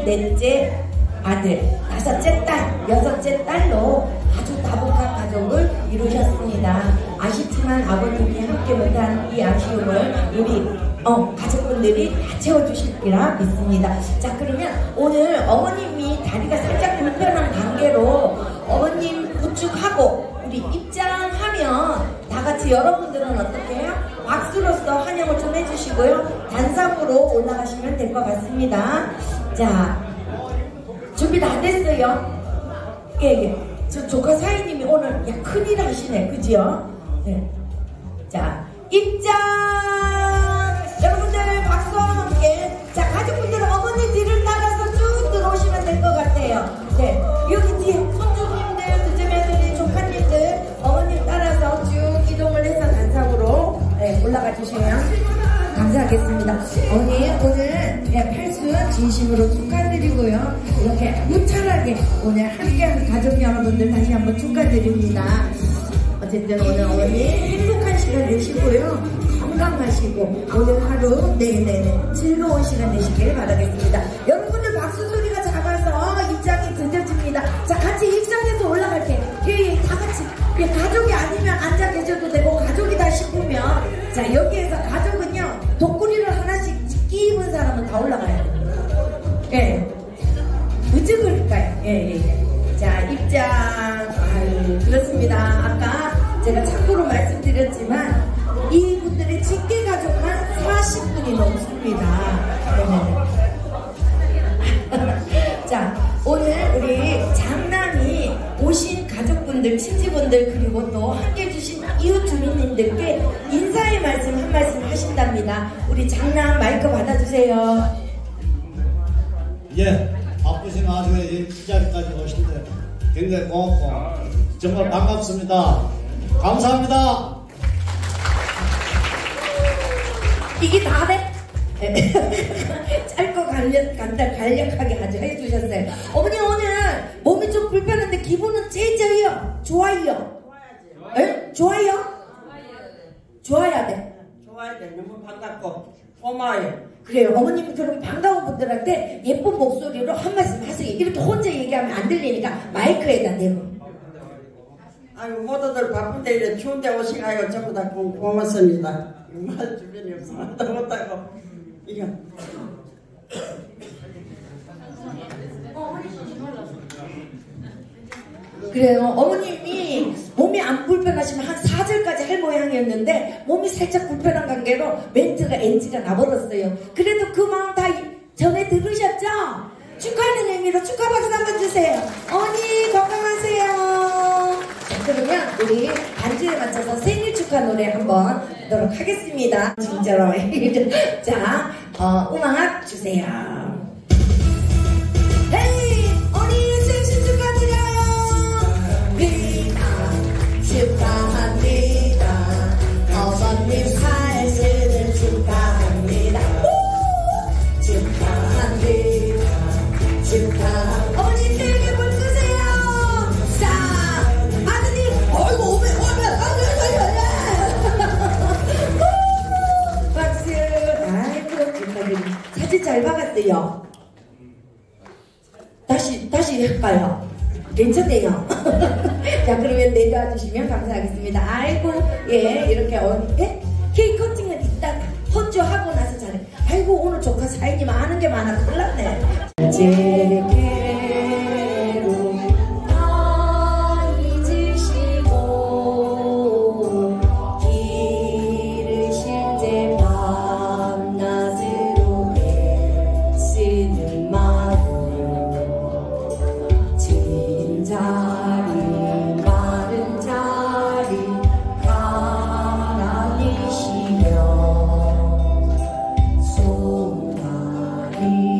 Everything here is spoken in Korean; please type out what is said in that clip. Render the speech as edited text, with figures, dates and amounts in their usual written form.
넷째 아들, 다섯째 딸, 여섯째 딸로 아주 다복한 가족을 이루셨습니다. 아쉽지만 아버님이 함께 못한 이 아쉬움을 우리 가족분들이 다 채워주실리라 믿습니다. 자, 그러면 오늘 어머님이 다리가 살짝 불편한 관계로 어머님 우측하고 우리 입장하면 다 같이 여러분들은 어떻게 해요? 박수로서 환영을 좀 해주시고요. 단상으로 올라가시면 될 것 같습니다. 자, 준비 다 됐어요? 예. 저 조카 사위님이 오늘 큰일 하시네. 그지요? 네. 자, 입장! 여러분들 박수와 함께. 자, 가족분들은 어머니 뒤를 따라서 쭉 들어오시면 될 것 같아요. 네. 여기 뒤에 손주님들, 둘째 며느리, 조카님들, 어머님 따라서 쭉 이동을 해서 단상으로 올라가 주시면 감사하겠습니다. 어머니 오늘 팔순 진심으로 축하드리고요. 이렇게 무탈하게 오늘 함께한 가족 여러분들 다시 한번 축하드립니다. 어쨌든 오늘 어머니 행복한 시간 되시고요. 건강하시고 오늘 하루 즐거운 시간 되시길 바라겠습니다. 여러분들 박수 소리가 작아서 입장이 들려집니다. 자, 같이 입장해서 올라갈게. 다 같이. 가족이 아니면 앉아 계셔도 되고 가족이다 싶으면 자, 여기에서 가족은요 독구리를 하나씩 끼입은 사람은 다 올라가요. 예. 어찌 그럴까요? 예. 자, 입장. 아유, 그렇습니다. 아까 제가 참고로 말씀드렸지만 이분들의 직계 가족만 40분이 넘습니다. 자, 오늘 우리 장남이 오신 가족분들, 친지분들 그리고 또 함께 해주신 이웃 주민님들께 인사의 말씀 한 말씀 하신답니다. 우리 장남 마이크 받아주세요. 예, 바쁘신 와중에 이 자리까지 오신데 굉장히 고맙고 정말 반갑습니다. 감사합니다. 이게 다 돼? 짧고 간략하게 아주 해주셨어요. 어머니 오늘 몸이 좀 불편한데 기분은 째져요? 좋아요? 에? 좋아요? 좋아야 돼. 좋아야 돼. 너무 반갑고 고마워요. 그래요. 어머님 그럼 반가운 분들한테 예쁜 목소리로 한 말씀 하세요. 이렇게 혼자 얘기하면 안 들리니까 마이크에다 대고. 아유, 모두들 바쁜데 이래 추운데 오시가요. 전부 다 고맙습니다. 말 주변이 없어. 못하고 이거. 그래요. 어머님이 몸이 안 불편하시면 한 4절까지 할 모양이었는데 몸이 살짝 불편한 관계로 멘트가 NG가 나버렸어요. 그래도 그 마음 다 전에 들으셨죠? 축하하는 의미로 축하 박수 한번 주세요. 어머니 건강하세요. 자, 그러면 우리 반주에 맞춰서 생일 축하 노래 한번 하도록 하겠습니다. 진짜로. 자, 음악 주세요. 헤이! 어머니 생신 축하드려요. 축하합니다. 어머님 팔순을 축하합니다. 축하합니다. 어머님 되게 볼 끄세요. 자, 아드님, 어이구, 오면, 박수. 아이고, 축하드립니다. 사진 잘 박았어요. 다시 할까요? 괜찮네요. 자, 그러면 내려와 주시면 감사하겠습니다. 아이고, 예, 이렇게, 예? 케이크 커팅은 이따 헌주하고 나서 잘해. 아이고, 오늘 조카 사장님 아는 게 많아. 큰일 났네. 제게로 다 잊으시고 기르실 때 밤낮으로 애쓰는 마음 자리 마른 자리 가라니시며 손다리